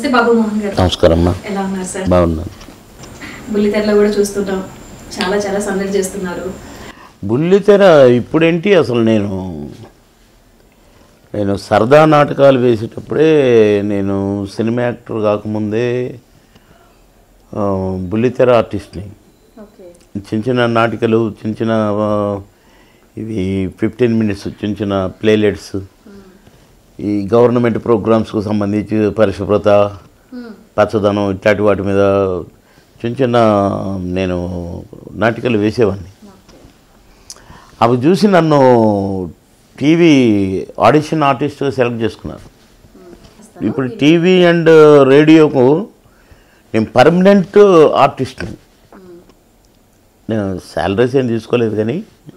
నమస్తే బాబు మోహన్ గారు. నమస్కారం అమ్మా. ఎలా ఉన్నారు సార్? బాగున్నాను. బుల్లితెరలో కూడా చూస్తున్నాం, చాలా చాలా సందడి చేస్తున్నారు. బుల్లితెర ఇప్పుడేంటి అసలు నేను సరదా నాటకాలు వేసేటప్పుడే నేను సినిమా యాక్టర్ కాకముందే బుల్లితెర ఆర్టిస్ట్ని. చిన్న చిన్న నాటికలు, చిన్న చిన్న ఇవి 15 minutes చిన్న చిన్న ప్లేలెట్స్, ఈ గవర్నమెంట్ ప్రోగ్రామ్స్కు సంబంధించి పరిశుభ్రత, పచ్చదనం ఇట్లాంటి వాటి మీద చిన్న చిన్న నేను నాటికలు వేసేవాడిని. అవి చూసి నన్ను టీవీ ఆడిషన్ ఆర్టిస్ట్గా సెలెక్ట్ చేసుకున్నారు. ఇప్పుడు టీవీ అండ్ రేడియోకు నేను పర్మనెంట్ ఆర్టిస్ట్ని. నేను శాలరీస్ ఏం తీసుకోలేదు, కానీ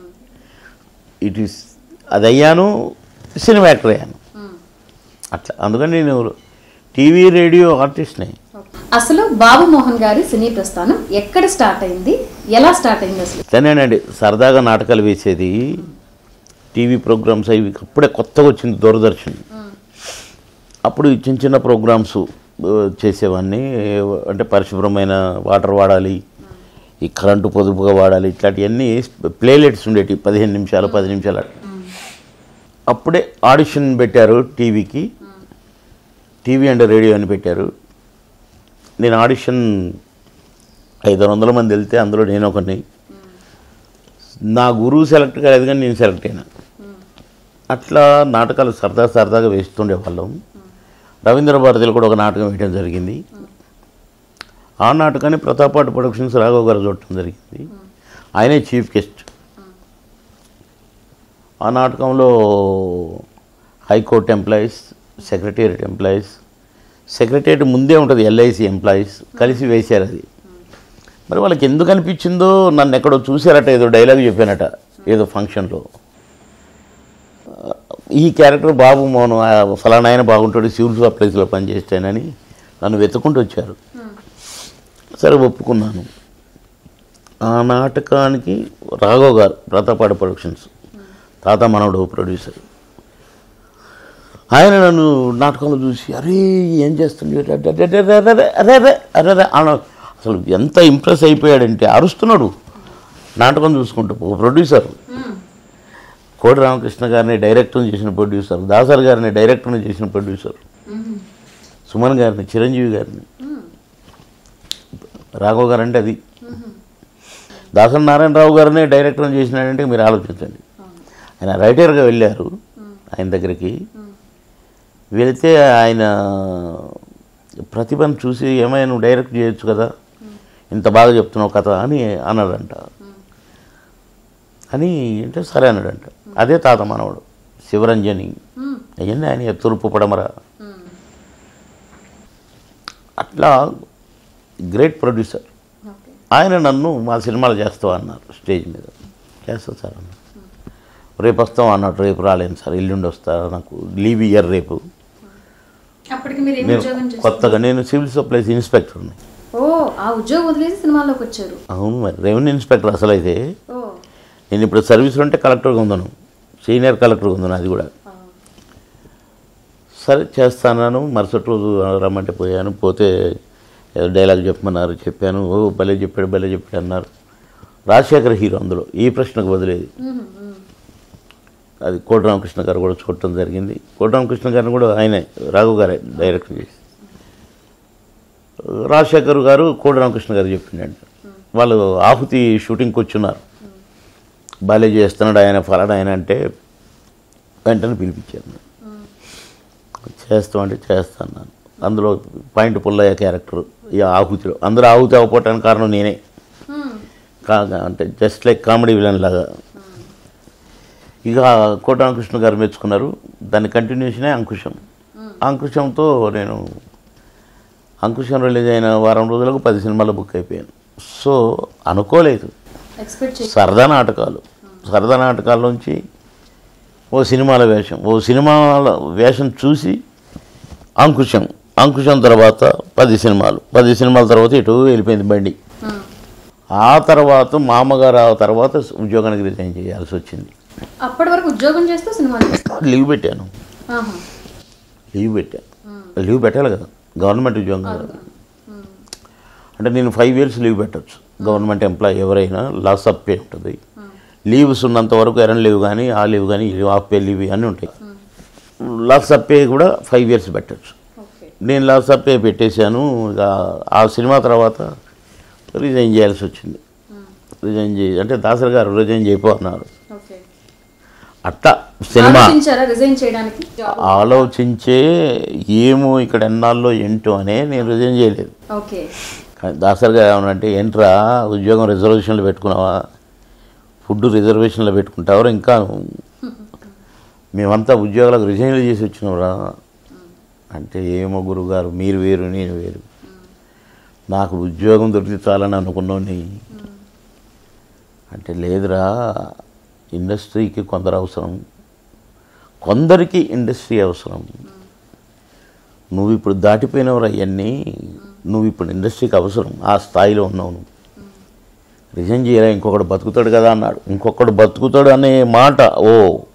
అది అయ్యాను, సినిమా యాక్టర్ అయ్యాను అట్లా. అందుకని నేను టీవీ రేడియో ఆర్టిస్ట్ని. అసలు బాబు మోహన్ గారి సినీ ప్రస్థానం ఎక్కడ స్టార్ట్ అయింది, ఎలా స్టార్ట్ అయింది అసలు? ఇట్లానేనండి, సరదాగా నాటకాలు వేసేది, టీవీ ప్రోగ్రామ్స్ అవి అప్పుడే కొత్తగా వచ్చింది దూరదర్శన్. అప్పుడు చిన్న చిన్న ప్రోగ్రామ్స్ చేసేవాడిని. అంటే పరిశుభ్రమైన వాటర్ వాడాలి, ఈ కరెంటు పొదుపుగా వాడాలి, ఇట్లాంటివన్నీ ప్లేలెట్స్ ఉండేవి 15 నిమిషాలు 10 నిమిషాలు. అప్పుడే ఆడిషన్ పెట్టారు టీవీకి, టీవీ అండ్ రేడియో అని పెట్టారు. నేను ఆడిషన్ 500 మంది వెళ్తే అందులో నేను ఒకరిని. నా గురువు సెలెక్ట్ కాలేదు, కానీ నేను సెలెక్ట్ అయినా. అట్లా నాటకాలు సరదాగా వేస్తుండేవాళ్ళం. రవీంద్ర భారతిలో కూడా ఒక నాటకం వేయడం జరిగింది. ఆ నాటకాన్ని ప్రతాపాటి ప్రొడక్షన్స్ రాఘవ్ గారు చూడటం జరిగింది. ఆయనే చీఫ్ గెస్ట్. ఆ నాటకంలో high court employees, secretariat employees, secretariat ముందే ఉంటుంది ఎల్ఐసి ఎంప్లాయీస్ కలిసి వేశారు. అది మరి వాళ్ళకి ఎందుకు అనిపించిందో, నన్ను ఎక్కడో చూశారట, ఏదో డైలాగ్ చెప్పానట ఏదో ఫంక్షన్లో. ఈ క్యారెక్టర్ బాబు మోహన్ ఫలానా ఆయన బాగుంటాడు, సివిల్ సప్లైస్లో పనిచేస్తానని నన్ను వెతుక్కుంటూ వచ్చారు. సరే ఒప్పుకున్నాను. ఆ నాటకానికి రాఘవ్ గారు, ప్రతాపాటి ప్రొడక్షన్స్, తాత మనవడు ప్రొడ్యూసర్, ఆయన నన్ను నాటకంలో చూసి అరే ఏం చేస్తుంది అరే అసలు ఎంత ఇంప్రెస్ అయిపోయాడంటే అరుస్తున్నాడు నాటకం చూసుకుంటూ. ఒక ప్రొడ్యూసర్, కోడి రామకృష్ణ గారిని డైరెక్టర్ని చేసిన ప్రొడ్యూసర్, దాసర్ గారిని డైరెక్టర్ని చేసిన ప్రొడ్యూసర్, సుమన్ గారిని, చిరంజీవి గారిని. రాఘవ్ గారు అంటే అది. దాసరి నారాయణరావు గారిని డైరెక్టర్ని చేసినాడంటే మీరు ఆలోచించండి. ఆయన రైటర్గా వెళ్ళారు ఆయన దగ్గరికి. వెళితే ఆయన ప్రతిభను చూసి ఏమైనా నువ్వు డైరెక్ట్ చేయొచ్చు కదా, ఇంత బాగా చెప్తున్నావు కథ అని అన్నాడంట. అని అంటే సరే అన్నాడంట. అదే తాత మనవడు శివరంజని అయ్యింది, ఆయన తూర్పు పడమర. అట్లా గ్రేట్ ప్రొడ్యూసర్. ఆయన నన్ను మా సినిమాలు చేస్తావా అన్నారు స్టేజ్ మీద. చేస్తా సార్ అన్నారు. రేపు వస్తాం అన్నట్టు. రేపు రాలేను సార్, ఎల్లుండి వస్తా, నాకు లీవ్ ఇయ్యర్ రేపు. కొత్తగా నేను సివిల్ సప్లైస్ ఇన్స్పెక్టర్ని. అవును, మరి రెవెన్యూ ఇన్స్పెక్టర్ అసలు. అయితే నేను ఇప్పుడు సర్వీస్లో ఉంటే కలెక్టర్గా ఉందను, సీనియర్ కలెక్టర్గా ఉందను. అది కూడా సరే చేస్తాను. మరుసటి రోజు రమ్మంటే పోయాను. పోతే ఏదో డైలాగ్ చెప్పమన్నారు, చెప్పాను. ఓ భలే చెప్పాడు అన్నారు. రాజశేఖర్ హీరో అందులో, ఈ ప్రశ్నకు బదిలేదు. అది కోటి రామకృష్ణ గారు కూడా చూడటం జరిగింది. కోటి రామకృష్ణ గారిని కూడా ఆయనే, రాఘవ్ గారే డైరెక్ట్ చేసి. రాజశేఖర్ గారు కోటి రామకృష్ణ గారు చెప్పిండంట. వాళ్ళు ఆహుతి షూటింగ్కి వచ్చున్నారు. బాలే చేస్తున్నాడు ఆయన, ఫలానా ఆయన అంటే వెంటనే పిలిపించారు. చేస్తామంటే చేస్తాను. అందులో పాయింట్ పుల్లయ్య క్యారెక్టర్ ఈ ఆహుతిలో. అందరూ ఆహుతి అవ్వకపోవటానికి కారణం నేనే. అంటే జస్ట్ లైక్ కామెడీ విలన్ లాగా. ఇక కోటి రామకృష్ణ గారు మెచ్చుకున్నారు. దాని కంటిన్యూషనే అంకుశం. అంకుశంతో నేను అంకుశం రిలీజ్ అయిన వారం రోజులకు 10 సినిమాలు బుక్ అయిపోయాను. సో అనుకోలేదు. సరదా నాటకాల నుంచి ఓ సినిమాల వేషం చూసి అంకుశం తర్వాత 10 సినిమాలు, 10 సినిమాల తర్వాత ఇటు వెళ్ళిపోయింది బండి. ఆ తర్వాత మామగారు ఆ తర్వాత ఉద్యోగానికి రిజైన్ చేయాల్సి వచ్చింది. అప్పటి వరకు ఉద్యోగం చేస్తూ సినిమా లీవ్ పెట్టాను. లీవ్ పెట్టాను. లీవ్ పెట్టాలి కదా. గవర్నమెంట్ ఉద్యోగం కాదు. అంటే నేను 5 years లీవ్ పెట్టచ్చు. గవర్నమెంట్ ఎంప్లాయీ ఎవరైనా లాస్ ఆఫ్ పే ఉంటుంది. లీవ్స్ ఉన్నంత వరకు ఎరన్ లీవ్ కానీ ఆ లీవ్ కానీ ఆఫ్ పే లీవ్ అన్నీ ఉంటాయి. లాస్ ఆఫ్ పే కూడా 5 years పెట్టచ్చు. నేను లాస్ ఆఫ్ పే పెట్టేశాను. ఇక ఆ సినిమా తర్వాత రిజైన్ చేయాల్సి వచ్చింది. రిజైన్ చేయి అంటే దాసరి గారు రిజైన్ చేయమన్నారు. అట్లా సినిమా ఆలోచించే ఏమో ఇక్కడ ఎన్నాళ్ళు ఏంటో అనే నేను రిజైన్ చేయలేదు. దాసరి గారు ఏమనంటే ఏంట్రా ఉద్యోగం రిజర్వేషన్లు పెట్టుకున్నావా, ఫుడ్ రిజర్వేషన్లో పెట్టుకుంటావరా, ఇంకా మేమంతా ఉద్యోగాలకు రిజైన్లు చేసి వచ్చినావురా అంటే ఏమో గురుగారు మీరు వేరు నేను వేరు, నాకు ఉద్యోగం దొరికి చాలని అనుకున్నాను అంటే లేదురా ఇండస్ట్రీకి కొందరు అవసరం, కొందరికి ఇండస్ట్రీ అవసరం, నువ్వు ఇప్పుడు దాటిపోయినవరా అవన్నీ, నువ్వు ఇప్పుడు ఇండస్ట్రీకి అవసరం, ఆ స్థాయిలో ఉన్నావు, నువ్వు రిజైన్ చేయరా ఇంకొకడు బతుకుతాడు కదా అన్నాడు. ఇంకొకడు బతుకుతాడు అనే మాట ఓ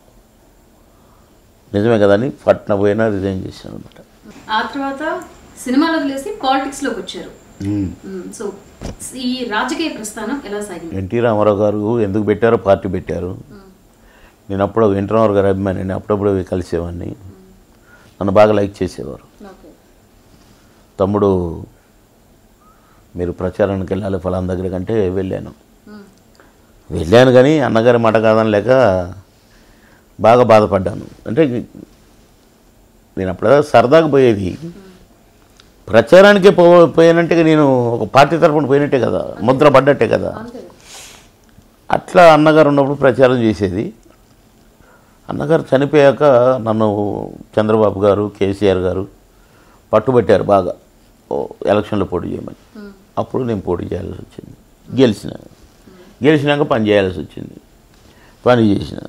నిజమే కదా అని పట్న పోయినా రిజైన్ చేశాను అనమాట. ఆ తర్వాత సినిమాలో వదిలేసి పాలిటిక్స్లోకి వచ్చారు. సో ఈ రాజకీయ ప్రస్థానం ఎలా సాగింది? ఎన్టీ రామారావు గారు ఎందుకు పెట్టారో పార్టీ పెట్టారు. నేను అప్పుడు ఎన్టీ రామారావు గారు అభిమాని, అప్పుడప్పుడు కలిసేవాడిని, నన్ను బాగా లైక్ చేసేవారు. తమ్ముడు మీరు ప్రచారానికి వెళ్ళాలి ఫలానా దగ్గర కంటే వెళ్ళాను కానీ అన్నగారి మాట కాదని లేక బాగా బాధపడ్డాను. అంటే నేను అప్పుడు సరదాగా పోయేది, ప్రచారానికే పోయానంటే నేను ఒక పార్టీ తరఫున పోయినట్టే కదా, ముద్ర పడ్డట్టే కదా. అట్లా అన్నగారు ఉన్నప్పుడు ప్రచారం చేసేది. అన్నగారు చనిపోయాక నన్ను చంద్రబాబు గారు కేసీఆర్ గారు పట్టుబట్టారు బాగా ఎలక్షన్లో పోటీ చేయమని. అప్పుడు నేను పోటీ చేయాల్సి వచ్చింది. గెలిచినాక పని చేయాల్సి వచ్చింది. పని చేసిన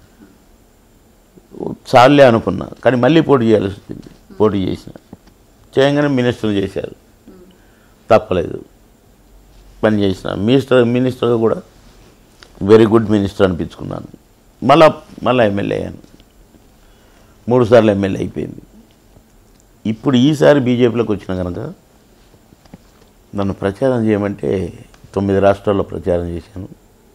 చాలే అనుకున్నా కానీ మళ్ళీ పోటీ చేయాల్సి వచ్చింది. పోటీ చేసిన చేయగానే మినిస్టర్ చేశారు, తప్పలేదు, పని చేసిన. మినిస్టర్గా కూడా వెరీ గుడ్ మినిస్టర్ అనిపించుకున్నాను. మళ్ళీ ఎమ్మెల్యే అయ్యాను. 3 సార్లు ఎమ్మెల్యే అయిపోయింది. ఇప్పుడు ఈసారి బీజేపీలోకి వచ్చిన కనుక నన్ను ప్రచారం చేయమంటే 9 రాష్ట్రాల్లో ప్రచారం చేశాను.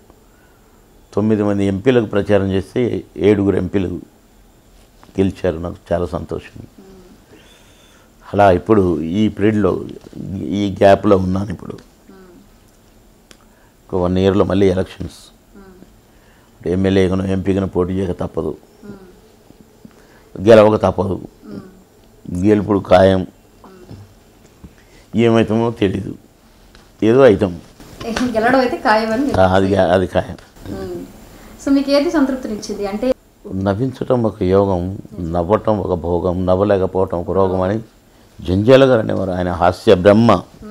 9 మంది ఎంపీలకు ప్రచారం చేస్తే 7 ఎంపీలు గెలిచారు. నాకు చాలా సంతోషం. అలా ఇప్పుడు ఈ పీరియడ్లో ఈ గ్యాప్లో ఉన్నాను. ఇప్పుడు ఒక 1 yearలో మళ్ళీ ఎలక్షన్స్, ఎమ్మెల్యేగాను ఎంపీగాను పోటీ చేయక తప్పదు, గెలవక తప్పదు. గెలుపుడు ఖాయం, ఏమవుతామో తెలీదు, ఏదో అవుతాం, గెలవడం అయితే ఖాయం. అది ఖాయం. సో మీకు ఏది సంతృప్తినిచ్చింది? అంటే నవ్వించటం ఒక యోగం, నవ్వటం ఒక భోగం, నవ్వలేకపోవటం ఒక రోగం అని జంజాల గారు అనేవారు. ఆయన హాస్య బ్రహ్మ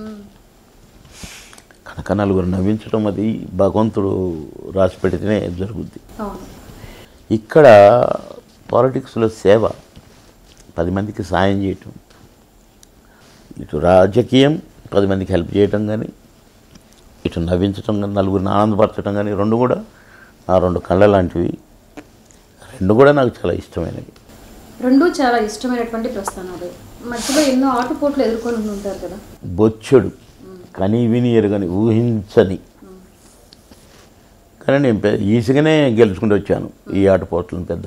కనుక నలుగురు నవ్వించడం అది భగవంతుడు రాసి పెడితేనే జరుగుద్ది. ఇక్కడ పాలిటిక్స్లో సేవ, 10 మందికి సాయం చేయటం, ఇటు రాజకీయం 10 మందికి హెల్ప్ చేయటం కానీ, ఇటు నవ్వించటం కానీ, నలుగురిని ఆనందపరచడం కానీ, 2 కూడా నా 2 కళ్ళ లాంటివి. 2 కూడా నాకు చాలా ఇష్టమైనవి. 2 చాలా ఇష్టమైనటువంటి ప్రస్థానాలు. మధ్యలో ఎన్నో ఆటుపోట్లు ఎదుర్కొని ఉంటారు కదా. బొచ్చుడు కానీ విని ఎరుగని ఊహించని, కానీ నేను ఈజీగానే గెలుచుకుంటూ వచ్చాను ఈ ఆటుపోట్లను. పెద్ద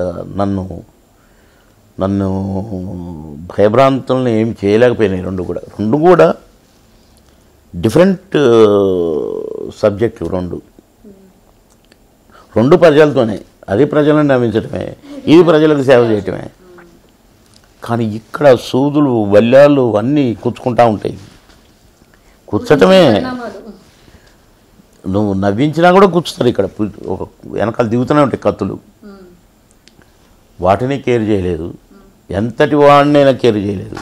నన్ను భయభ్రాంతులను ఏం చేయలేకపోయినాయి. 2 కూడా డిఫరెంట్ సబ్జెక్టులు. 2 ప్రజలతోనే, అది ప్రజలను నవ్వించడమే, ఇది ప్రజలకు సేవ చేయటమే. కానీ ఇక్కడ సూదులు వల్యాలు అన్నీ కూర్చుకుంటూ ఉంటాయి. కూర్చటమే, నువ్వు నవ్వించినా కూడా కూర్చుతారు. ఇక్కడ ఒక వెనకాల దిగుతూనే ఉంటాయి కత్తులు. వాటిని కేర్ చేయలేదు, ఎంతటి వాడినైనా కేర్ చేయలేదు.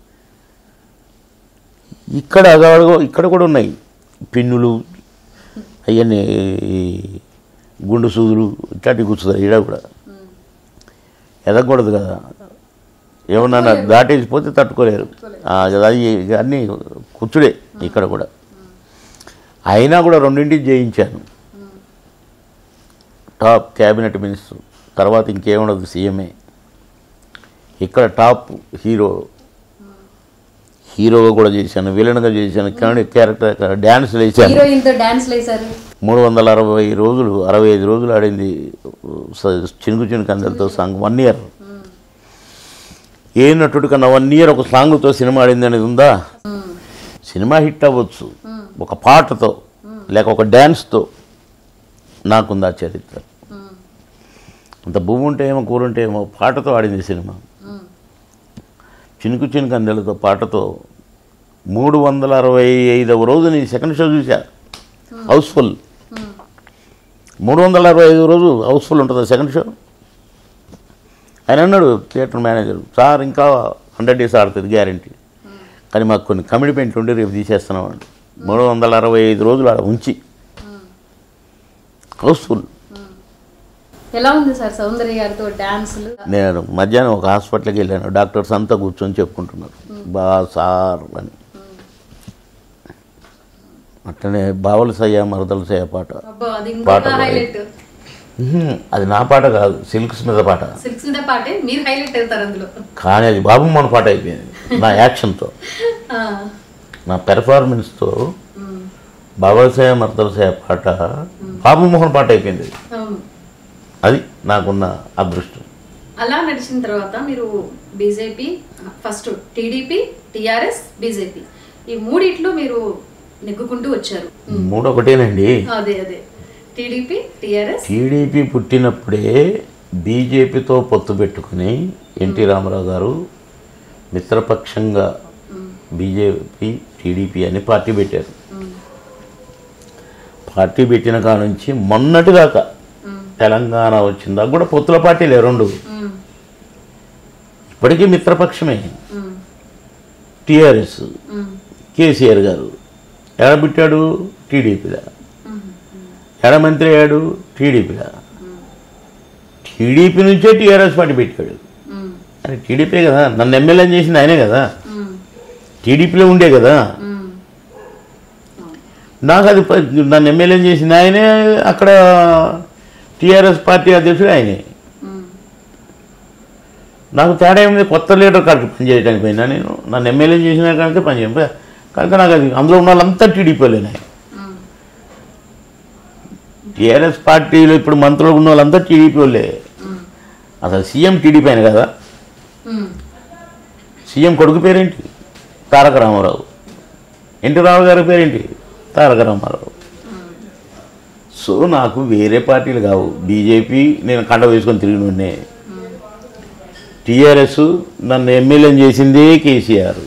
ఇక్కడ కూడా ఉన్నాయి పిన్నులు, అవన్నీ గుండు సూదులు ఇట్లాంటివి కూర్చుతారు. ఈడ కూడా ఎదగకూడదు కదా, ఏమన్నా దాటేసిపోతే తట్టుకోలేరు కదా, అన్నీ కూర్చుడే. ఇక్కడ కూడా అయినా కూడా 2 జయించాను. టాప్ క్యాబినెట్ మినిస్టర్, తర్వాత ఇంకేముండదు, సీఎంఏ. ఇక్కడ టాప్ హీరోగా కూడా చేశాను, విలన్గా చేశాను, క్యారెక్టర్ డ్యాన్స్లు వేసాను. హీరోయిన్తో డాన్స్లు వేశారు. 360 రోజులు 65 రోజులు ఆడింది చినుకు చినుకు అందరితో సాంగ్. 1 ఇయర్. ఏ నటుడు కన్నా 1 ఇయర్ ఒక సాంగ్తో సినిమా ఆడింది అనేది ఉందా? సినిమా హిట్ అవ్వచ్చు ఒక పాటతో లేక ఒక డ్యాన్స్తో, నాకుంది ఆ చరిత్ర. అంత భూమి ఉంటే ఏమో కూరుంటే ఏమో పాటతో ఆడింది సినిమా. చినుకు చినుకు అందెలతో పాటతో 365వ రోజు నీ సెకండ్ షో చూసా, హౌస్ఫుల్. 365 రోజు హౌస్ఫుల్ ఉంటుంది సెకండ్ షో. ఆయన అన్నాడు థియేటర్ మేనేజర్, సార్ ఇంకా 100 days ఆడుతుంది గ్యారంటీ, కానీ మాకు కొన్ని కమిట్మెంట్ ఉండి రేపు తీసేస్తున్నాం అండి. 365 రోజులు ఆడ ఉంచి హౌస్ఫుల్. ఎలా ఉంది సార్ సౌందర్య గారితో డాన్సులు? నేను మధ్యాహ్నం ఒక హాస్పిటల్కి వెళ్ళాను, డాక్టర్స్ అంతా కూర్చొని చెప్పుకుంటున్నారు బా సార్ అని. అట్లనే బావల సయ్య మరదల సయ్య పాట, పాట అది నా పాట కాదు, సిల్క్స్ మీద పాట. కానీ అది బాబు మన పాట అయిపోయింది నా యాక్షన్తో, నా పెర్ఫార్మెన్స్తో. బావల సయ్య మరదల సయ్య పాట బాబు మోహన్ పాట అయిపోయింది. అది నాకున్న అదృష్టం. అలా నడిచిన తర్వాత మీరు BJP, first TDP, TRS, BJP, ఈ మూడిట్లో మీరు నెగ్గుకుంటూ వచ్చారు. 3 ఒకటేనండి. అదే అదే టీడీపీ, టీఆర్ఎస్. టీడీపీ పుట్టినప్పుడే బీజేపీతో పొత్తు పెట్టుకుని ఎన్టీ రామారావు గారు మిత్రపక్షంగా బీజేపీ టీడీపీ అని పార్టీ పెట్టారు. పార్టీ పెట్టిన కాడ నుంచి మొన్నటి దాకా తెలంగాణ వచ్చిందా కూడా పొత్తుల పార్టీలే 2. ఇప్పటికీ మిత్రపక్షమే. టీఆర్ఎస్ కేసీఆర్ గారు ఎడబెట్టాడు టీడీపీలా, ఎడమంత్రి అయ్యాడు టీడీపీలా. టీడీపీ నుంచే టీఆర్ఎస్ పార్టీ పెట్టాడు. అని టీడీపీ కదా, నన్ను ఎమ్మెల్యే చేసింది ఆయనే కదా, టీడీపీలో ఉండే కదా. నాకు అది నన్ను ఎమ్మెల్యే చేసింది ఆయనే, అక్కడ టీఆర్ఎస్ పార్టీ అధ్యక్షుడు ఆయనే. నాకు తేడా ఏమింది, కొత్త లీడర్ కాడికి పనిచేయడానికి పోయినా నేను, నన్ను ఎమ్మెల్యే చేసిన కనుక పనిచేయ కనుక నాకు అది అందులో ఉన్న వాళ్ళంతా టీడీపీలేనే. టీఆర్ఎస్ పార్టీలో ఇప్పుడు మంత్రులు ఉన్న వాళ్ళంతా టీడీపీ వాళ్ళే. అసలు సీఎం టీడీపీ ఆయన కదా. సీఎం కొడుకు పేరేంటి? తారక రామారావు. ఎన్టీ రావు గారి పేరేంటి? తారక రామారావు. సో నాకు వేరే పార్టీలు కావు. బీజేపీ నేను కండ వేసుకొని తిరిగినే. టీఆర్ఎస్ నన్ను ఎమ్మెల్యే చేసిందే కేసీఆర్,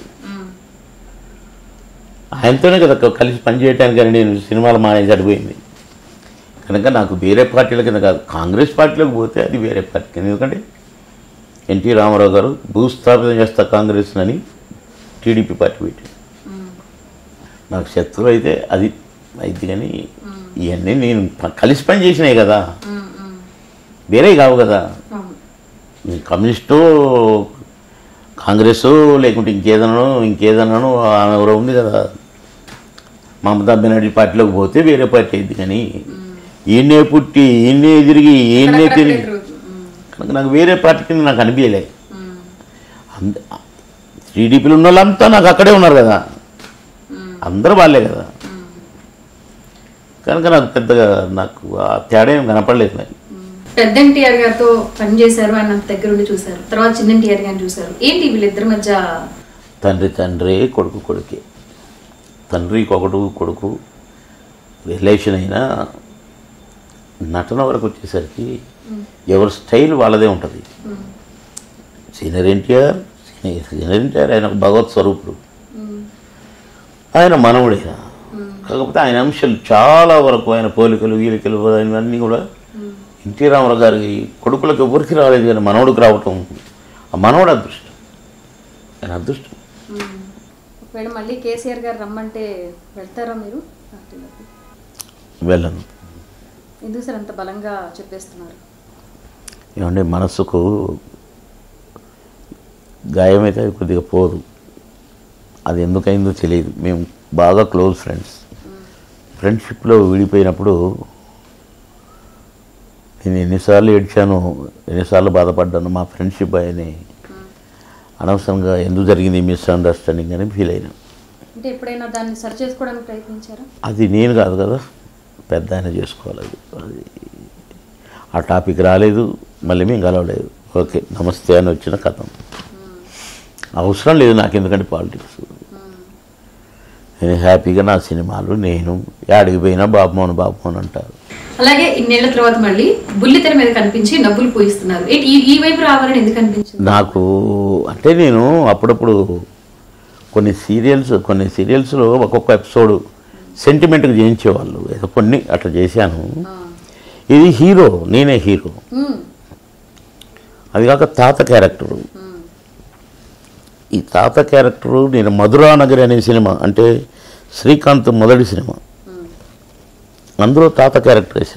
ఆయనతోనే కదా కలిసి పనిచేయటానికని నేను సినిమాలు మానేసి అడిపోయింది. కనుక నాకు వేరే పార్టీల కింద కాదు. కాంగ్రెస్ పార్టీలోకి పోతే అది వేరే పార్టీ కింద. ఎందుకంటే ఎన్టీ రామారావు గారు భూస్థాపితం చేస్తా కాంగ్రెస్ అని టీడీపీ పార్టీ పెట్టి, నాకు శత్రువు అయితే అది అయితే. కానీ ఇవన్నీ నేను కలిసి పని చేసినాయి కదా, వేరే కావు కదా. కమ్యూనిస్టు కాంగ్రెస్ లేకుంటే ఇంకేదన్నాను ఆమె ఎవరో ఉంది కదా, మమతా బెనర్జీ పార్టీలోకి పోతే వేరే పార్టీ అయింది. కానీ ఈయనే పుట్టి ఈయనే తిరిగి కనుక నాకు వేరే పార్టీ కింద నాకు అనిపించలే. టీడీపీలో ఉన్న వాళ్ళంతా నాకు అక్కడే ఉన్నారు కదా, అందరూ వాళ్ళే కదా. కనుక నాకు పెద్దగా నాకు ఆ తేడా ఏం కనపడలేదు. మరి పెద్ద ఎన్టీఆర్ గారితో పనిచేశారు, ఆయన దగ్గర ఉండి చూశారు, తర్వాత చిన్న ఎన్టీఆర్ గారిని చూశారు. ఏంటి వీళ్ళిద్దరి మధ్య? తండ్రి కొడుకే. తండ్రికి ఒకడు కొడుకు రిలేషన్ అయినా నటన వరకు వచ్చేసరికి ఎవరి స్టైల్ వాళ్ళదే ఉంటుంది. సీనియర్ ఎన్టీఆర్ ఆయన భగవత్ స్వరూపుడు, ఆయన మనవుడైనా. కాకపోతే ఆయన అంశాలు చాలా వరకు ఆయన పోలికలు గీలికలు అన్నీ కూడా ఎన్టీ రామారావు గారి కొడుకులకు ఎవరికి రాలేదు. కానీ మనవడికి రావటం ఆ మనవడు అదృష్టం, ఆయన అదృష్టం. ఒకవేళ మళ్ళీ కేసీఆర్ గారు రమ్మంటే వెళ్తారా మీరు? వెళ్ళను. ఎందుకు సార్ అంత బలంగా చెప్పేస్తున్నారు? ఏమంటే మనస్సుకు గాయమైతే కొద్దిగా పోదు. అది ఎందుకైందో తెలియదు. మేము బాగా క్లోజ్ ఫ్రెండ్స్. ఫ్రెండ్షిప్లో విడిపోయినప్పుడు నేను ఎన్నిసార్లు ఏడ్చాను, ఎన్నిసార్లు బాధపడ్డాను. మా ఫ్రెండ్షిప్ అని అనవసరంగా ఎందుకు జరిగింది మిస్అండర్స్టాండింగ్ అని ఫీల్ అయినా. అంటే ఎప్పుడైనా దాన్ని సరి చేసుకోవడానికి ప్రయత్నించారా? అది నేను కాదు కదా, పెద్ద ఆయన చేసుకోవాలి. అది ఆ టాపిక్ రాలేదు, మళ్ళీ మేము కలవలేదు. ఓకే నమస్తే అని వచ్చిన కథం. అవసరం లేదు నాకు, ఎందుకంటే పాలిటిక్స్. నేను హ్యాపీగా నా సినిమాలు, నేను యాడికి పోయినా బాబుమోహన్ అంటారు. అలాగే ఇన్నేళ్ల తర్వాత మళ్ళీ బుల్లితెర మీద కనిపించి నవ్వులు పూయిస్తున్నారు. ఈ వైపు రావాలని ఎందుకు అనిపించింది? నాకు అంటే నేను అప్పుడప్పుడు కొన్ని సీరియల్స్లో ఒక్కొక్క ఎపిసోడ్ సెంటిమెంట్గా చేయించేవాళ్ళు, ఏదో కొన్ని అట్లా చేశాను. ఇది హీరో, నేనే హీరో. అది కాక తాత క్యారెక్టరు. ఈ తాత క్యారెక్టరు నేను మధురానగరి అనే సినిమా, అంటే శ్రీకాంత్ మొదటి సినిమా, అందులో తాత క్యారెక్టర్ వేసా.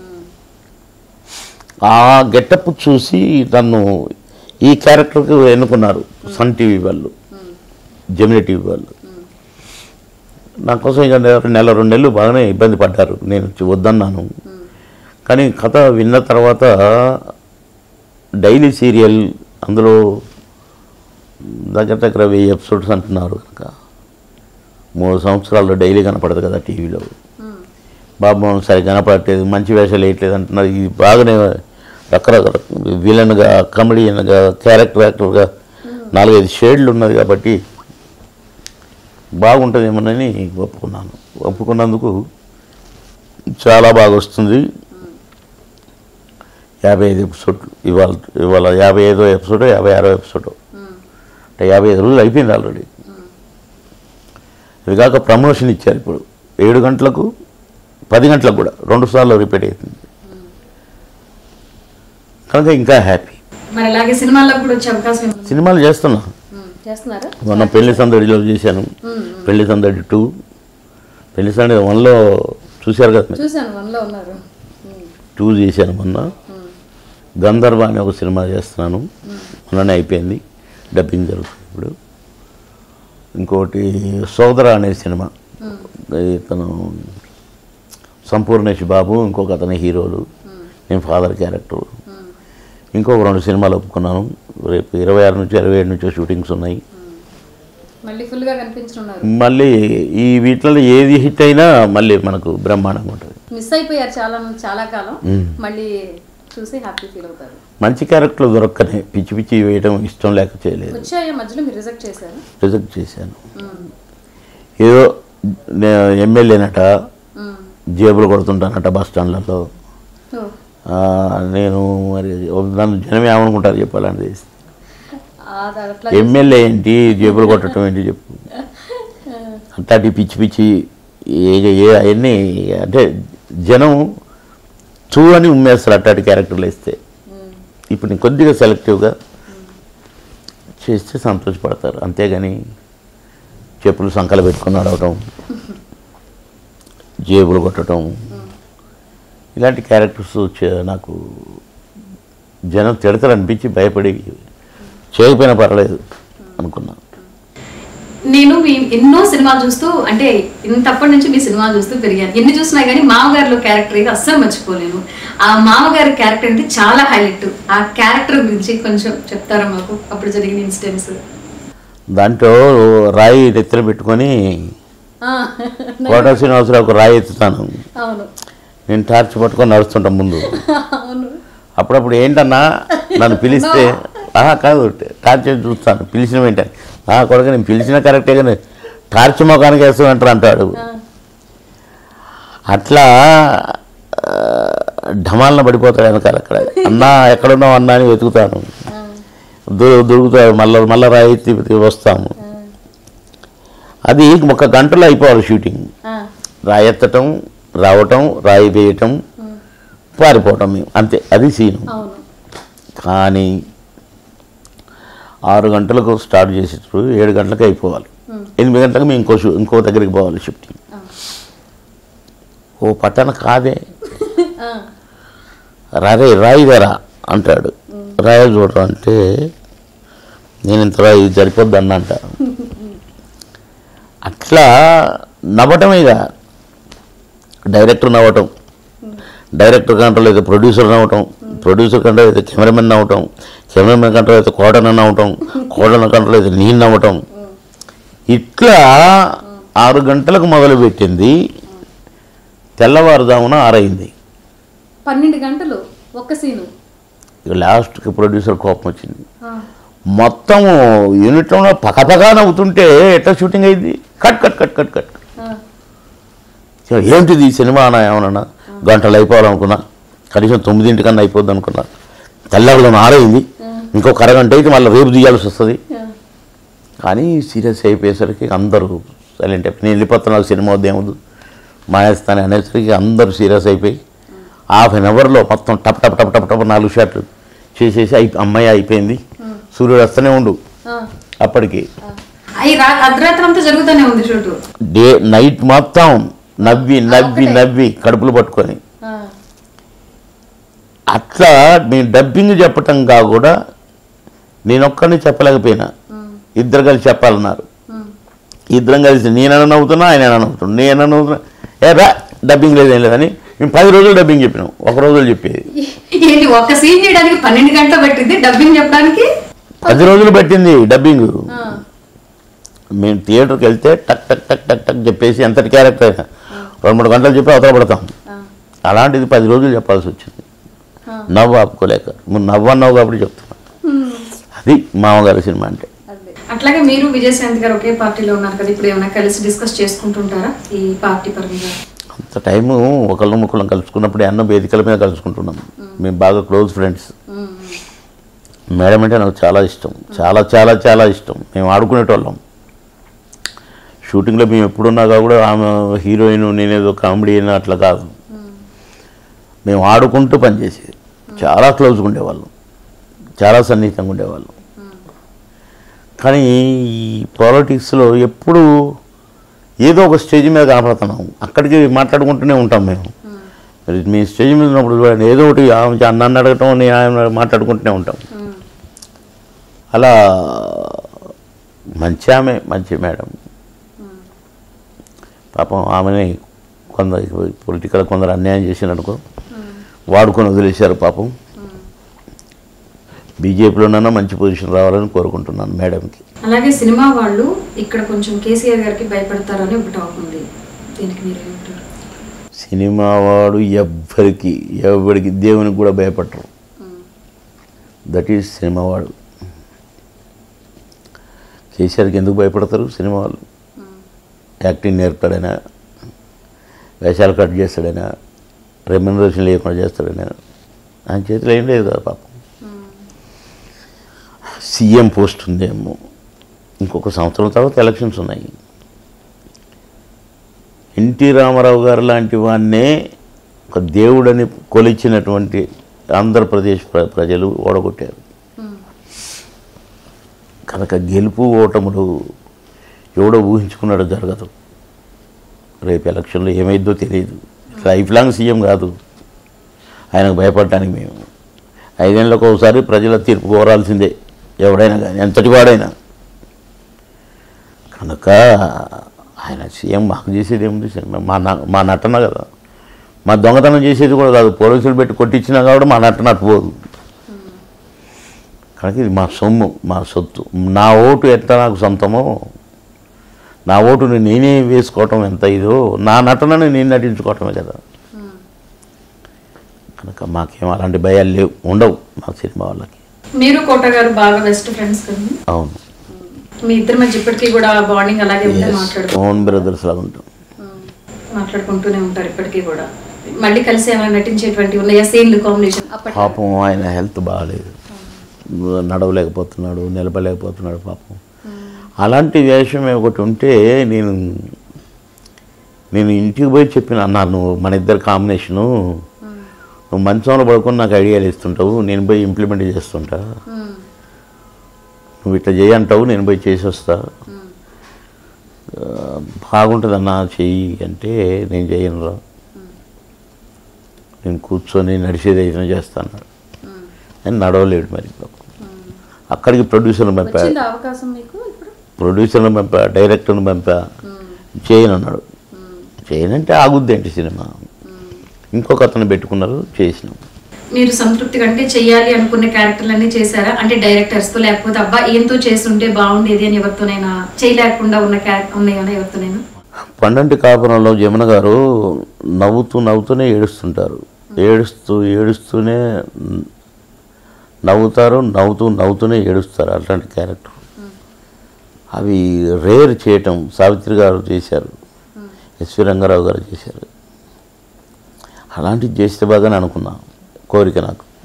ఆ గెటప్ చూసి నన్ను ఈ క్యారెక్టర్కి ఎన్నుకున్నారు సన్ టీవీ వాళ్ళు, జెమినీ టీవీ వాళ్ళు. నా కోసం ఇక నెల 2 నెలలు బాగానే ఇబ్బంది పడ్డారు, నేను వద్దన్నాను. కానీ కథ విన్న తర్వాత డైలీ సీరియల్, అందులో దగ్గర 1000 ఎపిసోడ్స్ అంటున్నారు కనుక 3 సంవత్సరాల్లో డైలీ కనపడదు కదా టీవీలో. బాబుమోహన్ సరి కనపడట్లేదు, మంచి వేషాలు వేయట్లేదు అంటున్నారు. ఇది బాగానే రకరకాల విలన్గా, కమెడియన్గా, క్యారెక్టర్ యాక్టర్గా 4-5 షేడ్లు ఉన్నది కాబట్టి బాగుంటుందేమోనని ఒప్పుకున్నాను. ఒప్పుకున్నందుకు చాలా బాగా వస్తుంది. 55 ఎపిసోడ్లు ఇవాళ 55వ ఎపిసోడ్, 56వ ఎపిసోడ్, అంటే 55 రోజులు అయిపోయింది ఆల్రెడీ. ఇది కాక ప్రమోషన్ ఇచ్చారు ఇప్పుడు 7 గంటలకు 10 గంటలకు కూడా 2 సార్లు రిపీట్ అవుతుంది కనుక ఇంకా హ్యాపీ. మరి అలాగే సినిమాల్లో కూడా వచ్చే అవకాశం సినిమాలు చేస్తున్నా. మొన్న పెళ్లి సందడిలో చేశాను, పెళ్లి సందడి 2, పెళ్లి సందడి 1లో చూశారు కదా, 2 చేశాను మొన్న. గంధర్వ అనే ఒక సినిమా చేస్తున్నాను, మొన్ననే అయిపోయింది, డబ్బింగ్ జరుగుతుంది ఇప్పుడు. ఇంకోటి సోదర అనే సినిమా, ఇతను సంపూర్ణేష్ బాబు, ఇంకొక అతని హీరోలు, నేను ఫాదర్ క్యారెక్టర్. ఇంకొక 2 సినిమాలు ఒప్పుకున్నాను. రేపు 26 నుంచి 27 నుంచో షూటింగ్స్ ఉన్నాయి. మళ్ళీ ఈ వీటిలో ఏది హిట్ అయినా మళ్ళీ మనకు బ్రహ్మాండంగా ఉంటుంది. మిస్ అయిపోయారు చాలా కాలం, మళ్ళీ చూసి హ్యాపీ ఫీల్ అవుతారు. మంచి క్యారెక్టర్లు దొరక్కనే పిచ్చి పిచ్చి వేయడం ఇష్టం లేక చేయలేదు. రిజెక్ట్ చేశాను. ఏదో ఎమ్మెల్యేనట, జేబులు కొడుతుంటానట బస్ స్టాండ్లలో. నేను మరి నన్ను జనం ఏమనుకుంటారు చెప్పాలని చేస్తే, ఎమ్మెల్యే ఏంటి జేబులు కొట్టడం ఏంటి చెప్పు. అట్లాంటి పిచ్చి పిచ్చి అవన్నీ అంటే జనం చూడని ఉమ్మేస్తారు అట్లాంటి క్యారెక్టర్లు వేస్తే. ఇప్పుడు నేను కొద్దిగా సెలెక్టివ్గా చేస్తే సంతోషపడతారు, అంతేగాని చెప్పులు సంకలు పెట్టుకుని నడవటం, జేబులు కొట్టడం, ఇలాంటి క్యారెక్టర్స్ నాకు జనం తిడతారనిపించి భయపడి చేయకపోయినా పర్వాలేదు అనుకున్నాను. నేను మీ ఎన్నో సినిమాలు చూస్తూ, అంటే ఇంతప్పటి నుంచి మీ సినిమాలు చూస్తూ పెరిగాను. ఎన్ని చూసినా కానీ మామగారిలో క్యారెక్టర్ అయితే అస్సలు మర్చిపోలేను. ఆ మామగారి క్యారెక్టర్ అంటే చాలా హైలైట్. ఆ క్యారెక్టర్ గురించి కొంచెం చెప్తారా మాకు, అప్పుడు జరిగిన ఇన్సిడెంట్స్? దాంట్లో రాయి నెత్తిన పెట్టుకొని కోట శ్రీనివాసరావు ఒక రాయి ఎత్తుతాను, నేను టార్చ్ పట్టుకొని నడుస్తుంటాను ముందు. అప్పుడప్పుడు ఏంటన్నా నన్ను పిలిస్తే కాదు టార్చ్ చూస్తాను, పిలిచిన వెంటనే కొడుకు నేను పిలిచిన కరెక్టే కానీ టార్చ్ మొఖానికి వేస్తానంటాడు. అట్లా ఢమాలన పడిపోతాడు వెనకాల. అక్కడ అన్నా ఎక్కడున్నావు అన్నా అని వెతుకుతాను, దొరుకుతాడు, మళ్ళీ రాయి వస్తాము. అది 1 గంటలో అయిపోవాలి షూటింగ్. రాయి ఎత్తటం, రావటం, రాయి వేయటం, పారిపోవటం, మేము అంతే, అది సీను. కానీ 6 గంటలకు స్టార్ట్ చేసేటప్పుడు 7 గంటలకు అయిపోవాలి. 8 గంటలకు మేము ఇంకో దగ్గరికి పోవాలి షిఫ్టింగ్. ఓ పట్టణ కాదే, రాయి ధర అంటాడు. రాయి చూడటం అంటే నేను ఇంత రాయి సరిపోద్ది అన్నంట. అట్లా నవ్వటమేగా, డైరెక్టర్ నవ్వటం, డైరెక్టర్ కంట్రోల్ అయితే ప్రొడ్యూసర్ నవ్వటం, ప్రొడ్యూసర్ కంట్రోల్ అయితే కెమెరామెన్ అవ్వటం, కెమెరామెన్ కంట్రోల్ అయితే కోడనన్న అవటం, కోడన కంట్రోల్ అయితే నేను అవ్వటం. ఇట్లా 6 గంటలకు మొదలుపెట్టింది, తెల్లవారుజామున 6 అయింది. 12 గంటలు ఒక్క సీను. లాస్ట్కి ప్రొడ్యూసర్ కోపం వచ్చింది. మొత్తం యూనిట్లో పకపకా నవ్వుతుంటే ఎట్లా షూటింగ్ అయింది? Cut cut cut cut cut. ఏంటిది ఈ సినిమా అన్నా? ఏమన్నా గంటలు అయిపోవాలనుకున్నా, కనీసం 9 అయిపోద్ది అనుకున్నా. తెల్లవారుజామున 6 అయింది, ఇంకొక అరగంట అయితే మళ్ళీ రేపు తీయాల్సి వస్తుంది. కానీ సీరియస్ అయిపోయేసరికి అందరూ సైలెంట్ అయిపోయి, నేను వెళ్ళిపోతున్నా సినిమా వద్దేముందు మానేస్తాను అనేసరికి అందరూ సీరియస్ అయిపోయి ½ an hourలో మొత్తం టప్ టప్ టప్ టప్ టప్ 4 షాట్లు చేసేసి అమ్మాయి అయిపోయింది. సూర్యుడు వస్తూనే ఉండు అప్పటికి. అర్ధరాత్రంతా జరుగుతూనే ఉంది షూట్. డే నైట్ మొత్తం నవ్వి నవ్వి నవ్వి కడుపులు పట్టుకొని. అట్లా నేను డబ్బింగ్ చెప్పటం కాకుండా నేను ఒక్కడిని చెప్పలేకపోయినా, ఇద్దరు కలిసి చెప్పాలన్నారు. ఇద్దరం కలిసి నేనైనా నవ్వుతున్నా, ఆయన నవ్వుతున్నా, నేనైనా నవ్వుతున్నా. రా డబ్బింగ్ లేదేం లేదని మేము 10 రోజులు డబ్బింగ్ చెప్పినాం, 1 రోజులు చెప్పేది. ఒక సీన్ చేయడానికి 12 గంటలు పట్టింది, డబ్బింగ్ చెప్పడానికి 10 రోజులు పట్టింది డబ్బింగ్. మేము థియేటర్కి వెళ్తే టక్ టక్ టక్ టక్ టక్ చెప్పేసి ఎంతటి క్యారెక్టర్ అయినా 2-3 గంటలు చెప్పి అవతల పడతాం. అలాంటిది 10 రోజులు చెప్పాల్సి వచ్చింది, నవ్వు ఆపుకోలేక. నవ్వన్నావు కాబట్టి చెప్తున్నా. అది మామగారి సినిమా అంటే. అట్లాగే మీరు విజయశాంతి గారు ఒకే పార్టీలో ఉన్నారు కదా, ఇప్పుడు ఏమైనా కలిసి డిస్కస్ చేసుకుంటుంటారా ఈ పార్టీ పరంగా? అంత టైము ఒకళ్ళం కలుసుకున్నప్పుడు అన్న వేదికల మీద కలుసుకుంటున్నాం. మేము బాగా క్లోజ్ ఫ్రెండ్స్. మేడం అంటే నాకు చాలా ఇష్టం, చాలా చాలా చాలా ఇష్టం. మేము ఆడుకునేటోళ్ళం షూటింగ్లో. మేము ఎప్పుడున్నాగా కూడా ఆమె హీరోయిన్, నేనేదో కామెడీ అయినా అట్లా కాదు. మేము ఆడుకుంటూ పనిచేసేది. చాలా క్లోజ్గా ఉండేవాళ్ళం, చాలా సన్నిహితంగా ఉండేవాళ్ళం. కానీ ఈ పాలిటిక్స్లో ఎప్పుడు ఏదో ఒక స్టేజ్ మీద కనపడుతున్నాం, అక్కడికి మాట్లాడుకుంటూనే ఉంటాం మేము. మరి మీ స్టేజ్ మీద ఉన్నప్పుడు చూడండి, ఏదో ఒకటి అన్నాన్ని అడగటం, నేను మాట్లాడుకుంటూనే ఉంటాం. అలా మంచి ఆమె, మంచి మేడం. పాపం ఆమెని కొందరు అన్యాయం చేసిననుకో వాడుకొని వదిలేశారు పాపం. బీజేపీలోనైనా మంచి పొజిషన్ రావాలని కోరుకుంటున్నాను మేడంకి. అలాగే సినిమా వాళ్ళు ఇక్కడ కొంచెం కేసీఆర్ గారికి భయపడతారని ఒకటి అవుతుంది, దీనికి మీరేమంటారు? సినిమా వాడు ఎవరికి దేవునికి కూడా భయపడరు. దట్ ఈజ్ సినిమా వాడు. కేసీఆర్కి ఎందుకు భయపడతారు సినిమా వాళ్ళు? యాక్టింగ్ నేర్పుతాడైనా, వేషాలు కట్ చేస్తాడైనా, రెమ్యునరేషన్ లేకుండా చేస్తాడైనా, ఆయన చేతిలో ఏం లేదు కదా పాపం. సీఎం పోస్ట్ ఉందేమో, ఇంకొక సంవత్సరం తర్వాత ఎలక్షన్స్ ఉన్నాయి. ఎన్టీ రామారావు గారు లాంటి వాన్నే ఒక దేవుడని కొలిచినటువంటి ఆంధ్రప్రదేశ్ ప్రజలు ఓడగొట్టారు కనుక గెలుపు ఓటములు ఎవడో ఊహించుకున్నాడో జరగదు. రేపు ఎలక్షన్లో ఏమైందో తెలియదు. లైఫ్ లాంగ్ సీఎం కాదు, ఆయనకు భయపడటానికి మేము 5 ఏళ్ళకు ఒకసారి ప్రజల తీర్పు కోరాల్సిందే, ఎవడైనా కానీ, ఎంతటి వాడైనా. కనుక ఆయన సీఎం మాకు చేసేది ఏముంది? మా నటన కదా, మా దొంగతనం చేసేది కూడా కాదు. పోలీసులు పెట్టి కొట్టించినా కాబట్టి మా నటన అటుపోదు. కనుక ఇది మా సొమ్ము, మా సొత్తు. నా ఓటు ఎంత నాకు సొంతమో, నా ఓటుని నేనే వేసుకోవటం ఎంత ఇదో, నా నటనని నేను నటించుకోవటమే కదా. కనుక మాకేం అలాంటి భయాలు లేవు, ఉండవు మా సినిమా వాళ్ళకి. మీరు కోట గారు బాగా బెస్ట్ ఫ్రెండ్స్ కదా? అవును. మీ ఇద్దరి మధ్య ఇప్పటికీ కూడా బాండింగ్ అలాగే ఉంటుంది? ఓన్ బ్రదర్స్ లాగా ఉంటాం, మాట్లాడుకుంటూనే ఉంటారు ఇప్పటికీ కూడా. మళ్ళీ కలిసి ఏమైనా నటించేటువంటి ఉన్నాయా సీన్లు, కాంబినేషన్? పాపం ఆయన హెల్త్ బాగాలేదు, నడవలేకపోతున్నాడు, నిలబలేకపోతున్నాడు పాపం. అలాంటి వేషం ఒకటి ఉంటే నేను ఇంటికి పోయి చెప్పిన, అన్నారు నువ్వు మన ఇద్దరు కాంబినేషను, నువ్వు మంచంలో పడుకొని నాకు ఐడియాలు ఇస్తుంటావు, నేను పోయి ఇంప్లిమెంట్ చేస్తుంటా, నువ్వు ఇట్లా చేయంటావు, నేను పోయి చేసి వస్తా, బాగుంటుందన్నా చెయ్యి అంటే, నేను చేయనురా, నేను కూర్చొని నడిచేది ఏదైనా చేస్తాను అని. నడవలేడు మరి. అక్కడికి ప్రొడ్యూసర్ని పంపా, డైరెక్టర్ని పంపా, చేయనన్నాడు. చేయనంటే ఆగుద్దేంటి సినిమా, ఇంకొక అతను పెట్టుకున్నారు, చేసినాం. మీరు సంతృప్తిగా అంటే చెయ్యాలి అనుకున్న క్యారెక్టర్లన్నీ చేశారా? అంటే డైరెక్టర్స్తో, లేకపోతే అబ్బా ఏంతో చేస్తుంటే బాగుండేది అని ఎవరితోనైనా చేయలేకుండా ఉన్నాయన్నా ఎవరితోనైనా? పండంటి కాపురంలో జమున గారు నవ్వుతూనే ఏడుస్తుంటారు, ఏడుస్తూనే నవ్వుతారు, నవ్వుతూనే ఏడుస్తారు. అట్లాంటి క్యారెక్టర్ అవి రేర్ చేయటం సావిత్రి గారు చేశారు, ఎస్వి రంగారావు గారు చేశారు. అలాంటివి చేస్తే బాగానే అనుకున్నా, కోరిక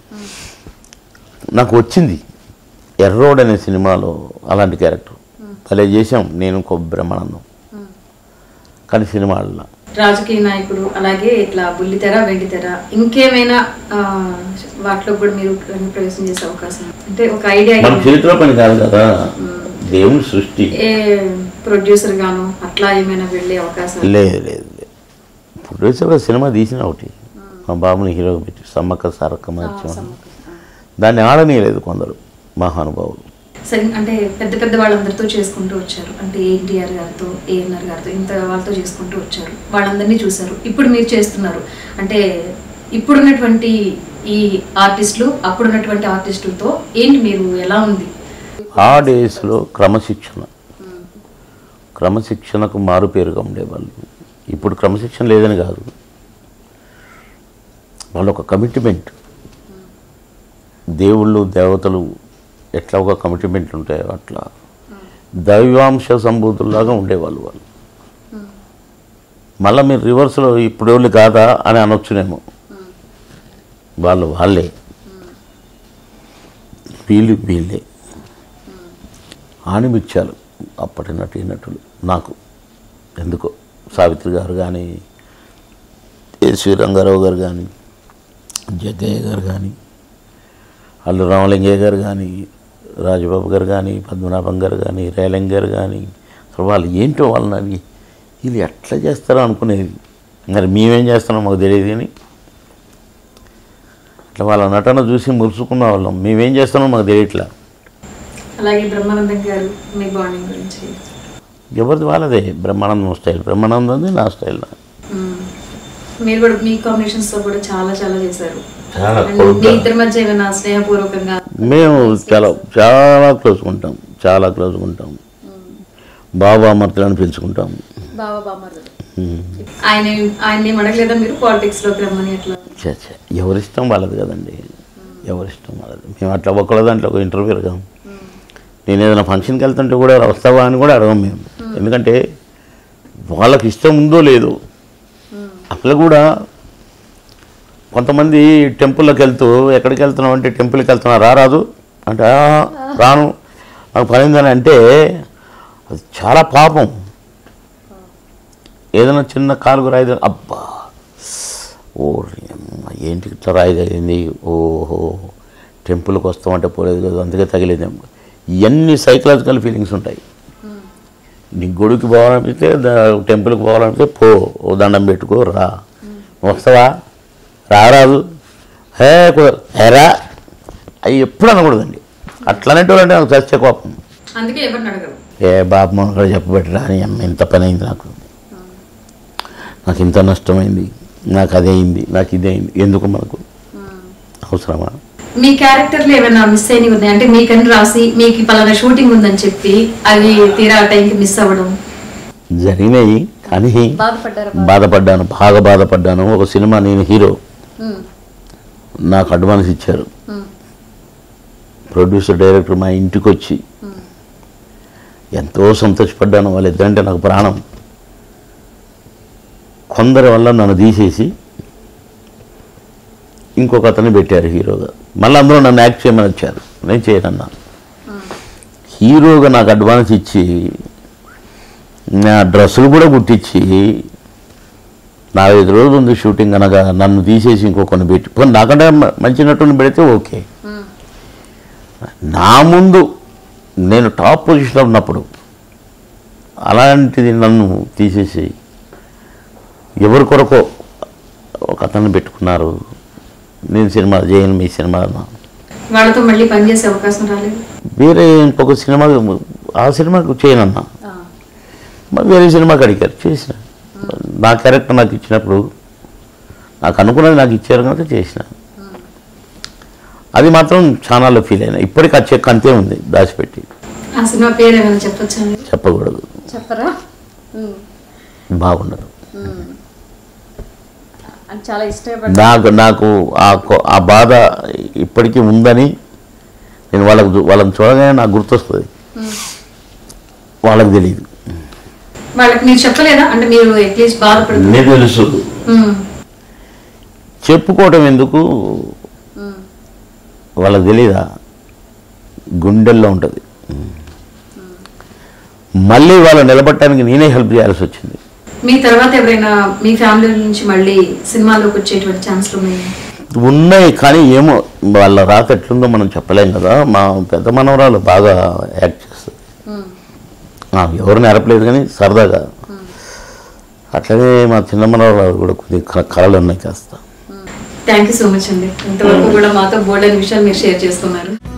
నాకు వచ్చింది. ఎర్రోడ్ అనే సినిమాలో అలాంటి క్యారెక్టర్ భలే చేశాం, నేను బ్రహ్మానందం. కానీ సినిమాల్లో రాజకీయ నాయకుడు, అలాగే ఇట్లా బుల్లితెర, వెండితెర, ఇంకేమైనా వాటిలో కూడా మీరు ప్రవేశం చేసే అవకాశం అంటే ఒక ఐడియా? మన చేతిలో పని కాదు కదా, దేవుని సృష్టి. ఏ ప్రొడ్యూసర్ గాను అట్లా ఏమైనా వెళ్ళే అవకాశం? లేదు. ప్రొడ్యూసర్ సినిమా తీసిన ఒకటి మా బాబుని హీరోగా పెట్టి సమ్మక్క సారక్క మార్చాం. దాన్ని ఆడనీయలేదు కొందరు మహానుభావులు. సరే, అంటే పెద్ద వాళ్ళందరితో చేసుకుంటూ వచ్చారు. అంటే ఎన్టీఆర్ గారితో, ఏఎన్ఆర్ గారితో, ఇంత వాళ్ళతో చేసుకుంటూ వచ్చారు. వాళ్ళందరినీ చూశారు. ఇప్పుడు మీరు చేస్తున్నారు. అంటే ఇప్పుడున్నటువంటి ఈ ఆర్టిస్టులు, అప్పుడున్నటువంటి ఆర్టిస్టులతో ఏంటి మీరు ఎలా ఉంది? ఆ డేస్లో క్రమశిక్షణకు మారుపేరుగా ఉండేవాళ్ళు. ఇప్పుడు క్రమశిక్షణ లేదని కాదు, వాళ్ళు ఒక కమిట్మెంట్. దేవుళ్ళు దేవతలు ఎట్లా ఒక కమిట్మెంట్ ఉంటాయో అట్లా దైవాంశ సంభూతుల్లాగా ఉండేవాళ్ళు వాళ్ళు. మళ్ళీ మీరు రివర్స్లో ఇప్పుడు వాళ్ళు కాదా అని అనొచ్చునేమో. వాళ్ళే వీళ్ళే ఆణిమిత్యాలు అప్పటి నటులు. నాకు ఎందుకో సావిత్రి గారు కానీ, ఎస్వి రంగారావు గారు కానీ, జగ్గయ్య గారు కానీ, అల్లు రామలింగయ్య గారు కానీ, రాజబాబు గారు కానీ, పద్మనాభం గారు కానీ, రేలంగ్ గారు కానీ, అసలు వాళ్ళు ఏంటో వాళ్ళని వీళ్ళు ఎట్లా చేస్తారో అనుకునేది. మరి మేమేం చేస్తున్నాం మాకు తెలియదు, కానీ అట్లా వాళ్ళ నటన చూసి మురుసుకున్న వాళ్ళం. మేమేం చేస్తున్నాం మాకు తెలియట్లా. అలాగే బ్రహ్మానందం గారు, మీ బాండింగ్ గురించి? ఎవరిది వాళ్ళదే. బ్రహ్మానందం స్టైల్ బ్రహ్మానందంది, నా స్టైల్ మీరు కూడా మీ కాంబినేషన్స్ తో కూడా చాలా చేశారు. మీ ఇద్దరి మధ్య ఏమైనా స్నేహపూర్వకంగా? మేము చాలా క్లోజ్గా ఉంటాం. బాబా మర్తులను పిలుచుకుంటాం. ఆయన అడగలేదా మీరు పాలిటిక్స్ లోకి రమ్మని? అట్లా ఎవరిష్టం వాళ్ళది కదండి, ఎవరిష్టం వాళ్ళది. మేము అట్లా ఒకళ్ళ దాంట్లో ఒక ఇంటర్వ్యూ అడగాం. నేను ఏదైనా ఫంక్షన్కి వెళ్తుంటే కూడా వస్తావా అని కూడా అడగం మేము. ఎందుకంటే వాళ్ళకి ఇష్టం ఉందో లేదో. అట్లా కూడా కొంతమంది టెంపుల్లోకి వెళ్తూ ఎక్కడికి వెళ్తున్నావు అంటే టెంపుల్కి వెళ్తున్నా రారాదు అంటే రాను నాకు పనిందని అంటే అది చాలా పాపం. ఏదైనా చిన్న కాలుగు రాయి అబ్బా ఓ ఏంటి ఇట్లా రాయి తగిలింది, ఓహో టెంపుల్కి వస్తామంటే పోలేదు కదా అందుకే తగిలేదు. ఇవన్నీ సైకలాజికల్ ఫీలింగ్స్ ఉంటాయి. నీ గుడికి పోవాలనిపిస్తే టెంపుల్కి పోవాలనిపిస్తే పో, ఓ దండం పెట్టుకో, రా. వస్తావా రారాదు రా అవి ఎప్పుడు అనకూడదండి. అట్లనేటోళ్ళంటే నాకు చచ్చే కోపం. ఏ బాబు మన కూడా చెప్పబెట్టరా అని అమ్మ ఇంత పని అయింది, నాకు ఇంత నష్టమైంది, నాకు అదే అయింది, నాకు ఇదే అయింది, ఎందుకు మనకు అవసరమా? మీ క్యారెక్టర్లు ఏమైనా మిస్ అయినవి ఉన్నాయి అంటే మీకని రాసి మీకు పలానా షూటింగ్ ఉందని చెప్పి అవి తీరా టైంకి మిస్ అవ్వడం జరిగినాయి. కానీ బాధపడ్డాను, బాగా బాధపడ్డాను. ఒక సినిమా నేను హీరో, నాకు అడ్వాన్స్ ఇచ్చారు. ప్రొడ్యూసర్ డైరెక్టర్ మా ఇంటికి వచ్చి ఎంతో సంతోషపడ్డాను. వాళ్ళిద్దరంటే నాకు ప్రాణం. కొందరి వల్ల నన్ను తీసేసి ఇంకొక అతన్ని పెట్టారు హీరోగా. మళ్ళీ అందులో నన్ను యాక్ట్ చేయమని వచ్చారు, నేను చేయనన్నా. హీరోగా నాకు అడ్వాన్స్ ఇచ్చి నా డ్రెస్సులు కూడా కుట్టించి 4-5 రోజులు ఉంది షూటింగ్ అనగా నన్ను తీసేసి ఇంకొకరిని పెట్టి పోనీ నాకంటే మంచి నటుని పెడితే ఓకే. నా ముందు నేను టాప్ పొజిషన్లో ఉన్నప్పుడు అలాంటిది నన్ను తీసేసి ఎవరి కొరకో ఒక అతన్ని పెట్టుకున్నారు. నేను సినిమా చేయను, మీ సినిమా వాళ్ళతో మళ్ళీ పనిచేసే అవకాశం రాలేదు. వేరే ఇంకొక సినిమా, ఆ సినిమాకు చేయనన్నా, వేరే సినిమాకి అడిగారు, చేసిన. నా క్యారెక్టర్ నాకు ఇచ్చినప్పుడు నాకు అనుకున్నది నాకు ఇచ్చారు కనుక చేసిన. అది మాత్రం ఛానల్లో ఫీల్ అయినా. ఇప్పటికి ఆ చెక్ అంతే ఉంది దాచిపెట్టి. ఆ సినిమా పేరు ఏమైనా చెప్పొచ్చా? చెప్పకూడదు, చెప్పరా? బాగుండదు. చాలా ఇష్టపడి నాకు ఆ బాధ ఇప్పటికీ ఉందని నేను వాళ్ళని చూడగానే నాకు గుర్తొస్తుంది. వాళ్ళకి తెలియదు. వాళ్ళకి మీరు చెప్పలేదా? అంటే మీరు అట్లీస్ట్ బాధపడుతుంది. నేను తెలుసు, చెప్పుకోవటం ఎందుకు, వాళ్ళకి తెలియదా, గుండెల్లో ఉంటుంది. మళ్ళీ వాళ్ళు నిలబడటానికి నేనే హెల్ప్ చేయాల్సి వచ్చింది. మీ తర్వాత ఎవరైనా మీ ఫ్యామిలీ నుంచి మళ్ళీ సినిమాలోకి వచ్చేటువంటి ఛాన్స్లు ఉన్నాయి, కానీ ఏమో వాళ్ళ రాత ఎట్లుందో మనం చెప్పలేం కదా. మా పెద్ద మనవరాలు బాగా యాక్ట్ చేస్తుంది, ఎవరు నేర్పలేదు కానీ సరదాగా. అట్లనే మా చిన్న మనవరాలు కూడా కొద్ది కళలు ఉన్నాయి కాస్త. థ్యాంక్ యూ సో మచ్ అండి. ఇంతవరకు కూడా మాతో బోల్డ్ అనే విషయాలు మీరు షేర్ చేసుకున్నారు.